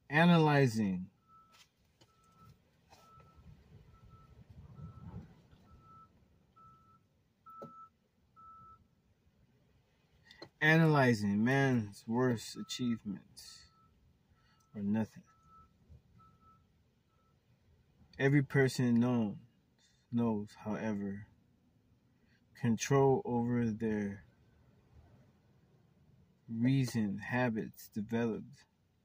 Analyzing. Analyzing man's worst achievements or nothing. Every person knows, however, control over their reason habits developed.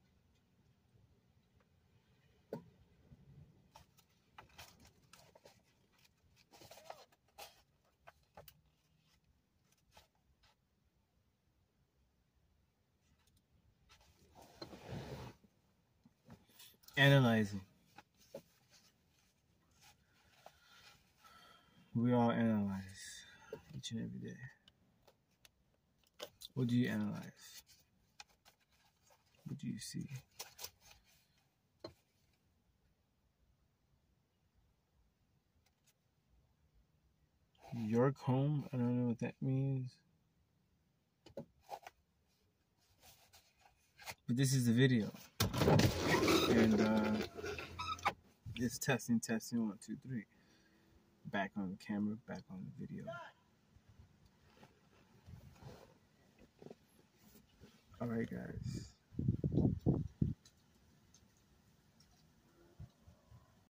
Analyzing. We all analyze each and every day. What do you analyze? What do you see? York home? I don't know what that means. But this is the video. And it's testing, 1, 2, 3. Back on the camera, back on the video. Alright guys.